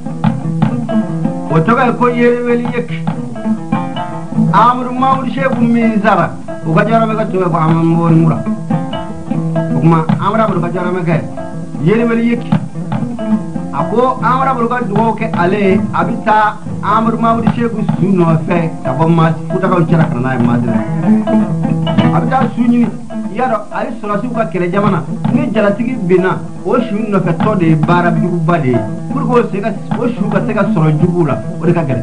o toga ko yeri weli yek amru mawdi shebu min zara o ga jara meke toga ko amon mura kuma amra bu ga jara meke yeri weli yek ako amra bu ga duwo ke ale abita amru mawdi shebu suno fe ta bomma futa ka chara kana ma abita sunyi yaro ali solasi ka kele jamana ni jalatigi bina o shun no fe to de bara bi ku bade pour ko se ka o shu ka se ka soro jubula o de ka gere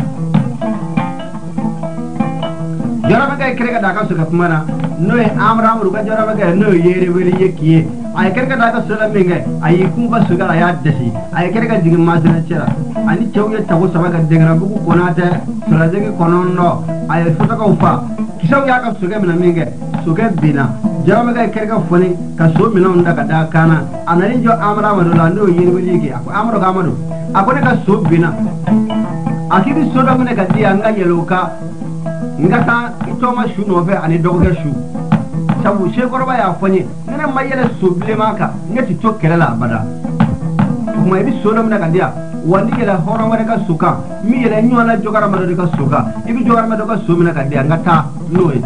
jara ma ka kere ka daga so ka mana no e amra amru ka jara ma ka no yere weli yekiye ay kere ka daga so la minga ay ku ba so ga ya desi ay kere ka digin ma sene cera ani chewye tago sama ka degna bu ko konate so la degi konondo ay futa ka ufa kisaw ya ka so ga mina minga suke bina jama ga kerga foni ka so mina unda ka da kana anani jo amra amadu la ndo yirweli ke ako amro ga amadu ako ne ka so bina akidi so do mene ka dia nga yeloka ngata itoma shu no fe ani dogo shu sabu she korba ya foni nene mayele so bile maka ngati to kelela bada kuma ibi so do mene ka dia wandi yela horo mane ka suka mi yela nyola jogara madu ka suka ibi jogara madu ka so mene ka dia ngata noy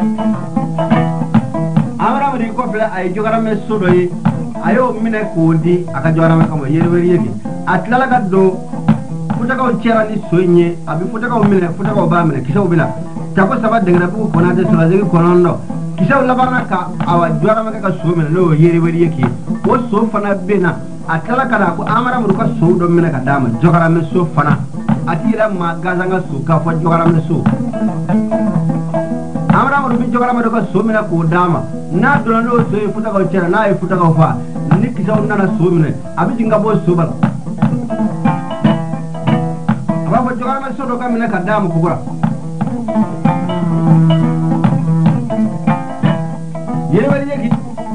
amra mari ko bla ay jogara me sodo yi ayo mine ko di aka jogara me kamo yeri weri yegi atlala ga do futa ko cera ni soynye abi futa ko mine futa ko ba mine kisaw bila ta ko saba dengra bu ko na de sura de ko nondo kisaw la barna ka awa jogara me ka so mine no yeri weri yegi o so fana bena atlala kana ko amra mari ko so do mine ka dama jogara me so fana atira ma gazanga so ka fo jogara me so amra mo bi jogara ma do ko somina ko dama na do no so e futa ko cera na e futa ko fa ni kisaw nana somina abi jinga bo sobal aba bo jogara ma so do ka mina ka dama ko bura yere wali yeki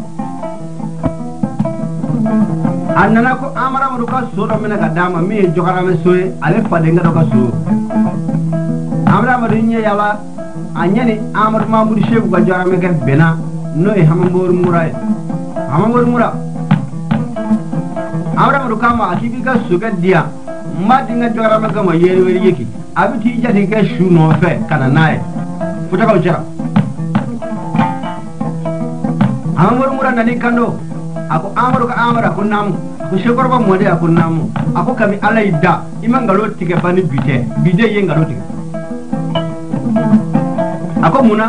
annana ko amra mo do ka so do mina ka dama mi jogara ma so e ale fa de nga do ka so amra mo rinya yala anyani amar mamudi shebu ga jara me bena no e hamambor muray hamambor mura amra mo kama akibi ga suga dia madi nga jara me kama yeri weri yeki abiti jati ga shu no fe kana nae futa ko jara hamambor mura nani kando ako amaru ka amara ko namu ko shekorba mode ako namu ako kami alaida imangalo tige bani bide yengalo tige ako muna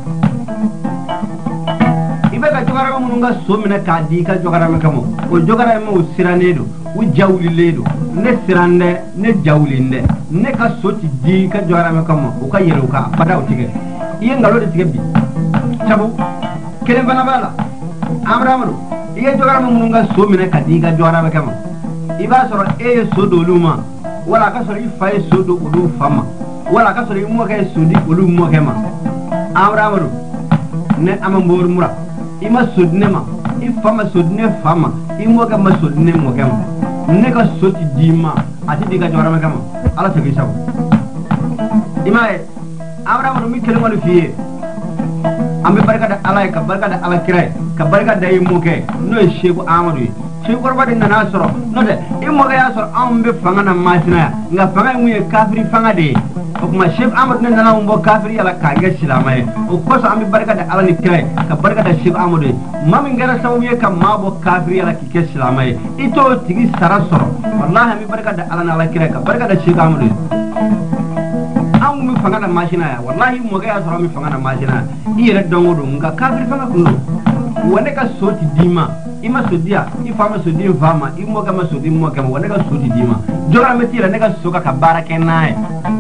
ibe ka jogara mo nga so mina ka di ka jogara me kamo o jogara mo siranedo u jawliledo ne sirande ne jawlinde ne ka soti di ka jogara me kamo o ka yero ka pada o tige iye ngalo de tige bi sabu kelen bana bala amramru iye jogara mo nga so mina ka di ka jogara me kamo iba soro e so do luma wala ka soro ifa e so do ulu fama wala ka soro mo ka so di ulu mo kema amramru ne amambor mura ima sodne ma ifama sodne fama imoga ma sodne mo gam ne ka soti dima ati diga jora ma gam ala tagi sabu imae amramru mi kele wala fiye ambe barka da ala ka barka da ala kirai ka barka da yimo ke no shebu amadu shebu korba de nana soro no de imoga ya soro ambe fanga na masina nga fanga mu ye kafiri fanga de kuma shef amad nan nana umbo kafiri ala kanga silamaye o koso ambi barka da ala ni kirai ka barka da shef amadu mami ngara sawu ye kam mabo kafiri ala kike silamaye ito tigi sarasoro wallahi ambi barka da ala na ala kirai ka barka da shef amadu mi fanga na machina ya wallahi mo ga ya soro mi fanga na machina ire dongodo nga kafiri fanga kuno wone ka soti dima ima sodia ifama sodi fama imo ga ma sodi mo ga wone ka soti dima jora metira ne ka soka ka barake nae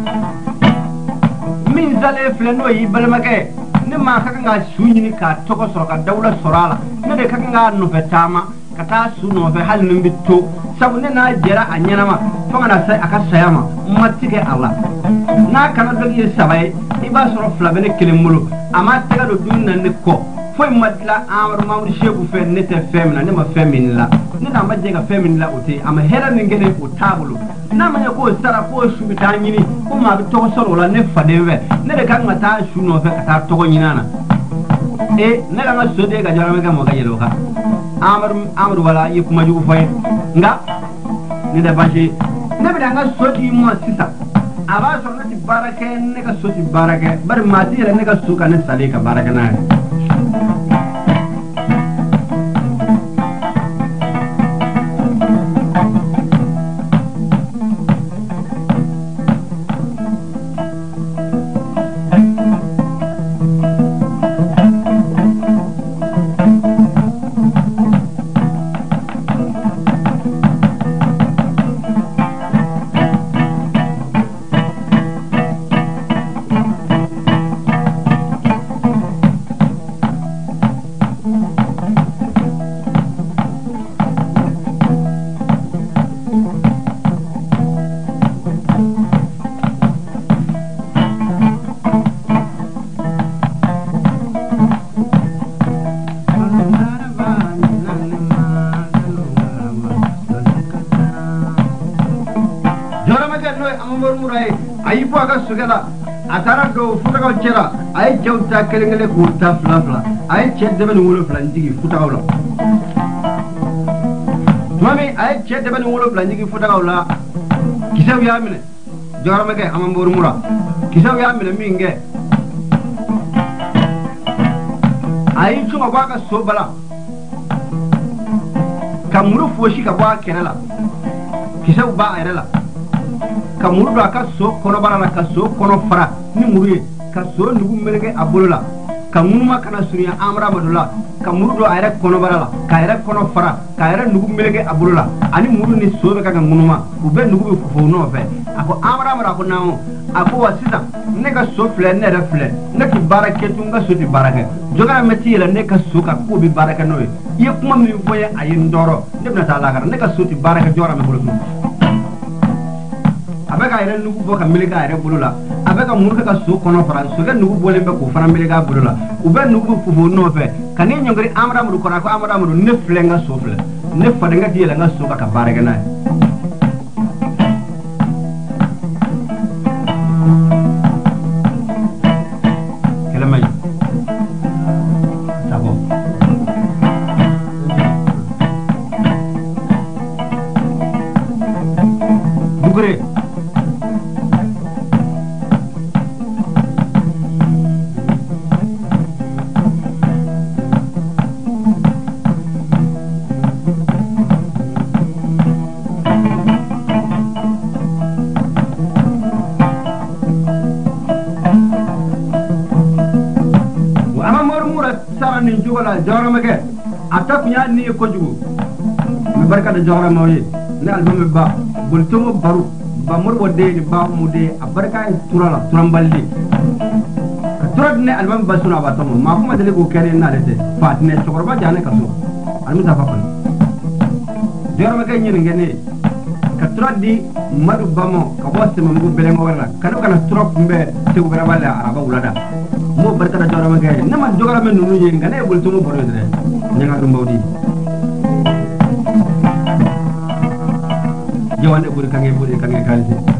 min zale fleno yi balmake ne ma ka nga sunyini ka toko soro ka dawla sorala ne de ka nga no fetama kata su no fe hal no bitto sabu ne na jera anyana ma fanga na sai aka sayama matike Allah na kana dogi sabai iba soro flabene kelemulu ama tega do dunna ne ko foi madla amru mamru shebu fe ne te femina ne ma femina ne na majjenga femina ote ama hera ne ngene ko tabulu na manya ko sara ko shubi ta nyini ko ma bi to soro la ne fadewe ne de kan mata shu no fe kata to nyinana e ne la ma sode ga jara me ga mo ga yelo ka amru wala yi kuma jugu fay nga ni da bashi ne bi da nga soti mo sisa aba so ne ti barake ne ka soti barake bar ma ti ne ka suka ne sale ka barake na ayi po aga sugala atara do futa ko cera ay jawta kelengele ko ta fla fla ay cedde ben wolo fla ndigi futa ko la mami ay cedde ben wolo fla ndigi futa ko la kisaw ya mine jorama ke amambor mura kisaw ya mine minge ay chuma ba ka so bala kamuru foshi ka ba kenela kisaw ba ayrela kamuru do aka so kono barala ka so kono fara ni muruye ka so nugu melege abolola kamuma kana suriya amra madula kamuru do ayre kono barala ka ayre kono fara ka ayre nugu melege abolola ani muru ni so be ka munuma ube nugu be fofo no fe ako amra mara ko nawo ako wasita ne ka so fle ne re fle ne ki barake tunga so ti barake jogara meti la ne ka so ka ko bi barake no ye kuma mi foye ayin ndoro ne na ta la ne ka so ti barake jora me bolo abeka ire nugu boka miliga ire bulula abeka murka ka so kono fara so ga nugu bole be ko fara miliga bulula ube nugu fufu no fe kani nyongri amra mu ko ra ko amra mu ne flenga so fle ne fadenga diela nga so ka barega na kelamay sabo bugre ni jugola jawra make atak nya ni ko jugo mi barka da jawra mawye ne album ba bultumo baru ba mur wodde ni ba mude abarka turala turamballi turad ne album ba suna ba tamo ma kuma dele ko kere na rete fatne chokorba jane kaso almu ta papan jawra make nyi ngene ka turad di madu bamo ka bosse mambu belengo wala kana turop mbe te ko bala araba ulada mo barka da jawra make ne man jogara men nunu yeng ngane bultumo boro dre nyanga dum bawdi jawande buri kange kalse